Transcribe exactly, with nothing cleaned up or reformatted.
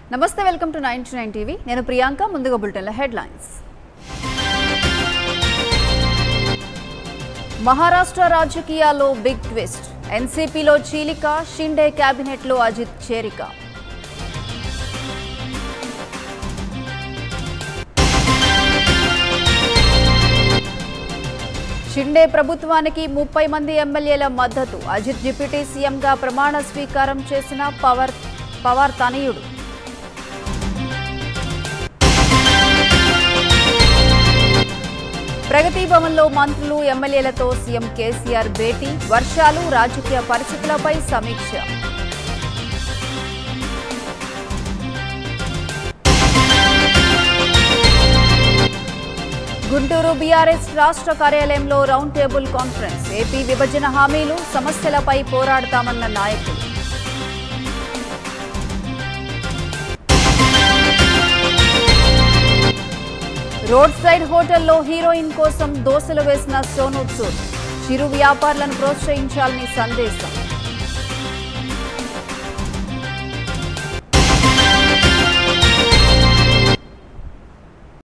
నమస్తే, welcome to nine two nine TV. నేను ప్రియాంక. ముందుగా బులెటిన్ల హెడ్లైన్స్. మహారాష్ట్ర రాజకీయాల్లో బిగ్ ట్విస్ట్. ఎన్సీపీలో చీలిక, షిండే కేబినెట్లో అజిత్ చేరిక. షిండే ప్రభుత్వానికి ముప్పై మంది ఎమ్మెల్యేల మద్దతు. అజిత్ డిప్యూటీ సీఎంగా ప్రమాణ స్వీకారం చేసిన పవర్ పవార్ తనయుడు. ప్రగతి భవన్లో మంత్రులు, ఎమ్మెల్యేలతో సీఎం కేసీఆర్ భేటీ. వర్షాలు, రాజకీయ పరిస్థితులపై సమీక్ష. గుంటూరు బీఆర్ఎస్ రాష్ట్ర కార్యాలయంలో రౌండ్ టేబుల్ కాన్ఫరెన్స్. ఏపీ విభజన హామీలు, సమస్యలపై పోరాడతామన్న నాయకులు. రోడ్ సైడ్ హోటల్లో హీరోయిన్ కోసం దోసలు వేసిన సోనూ సూద్. చిరు వ్యాపారులను ప్రోత్సహించాలని సందేశం.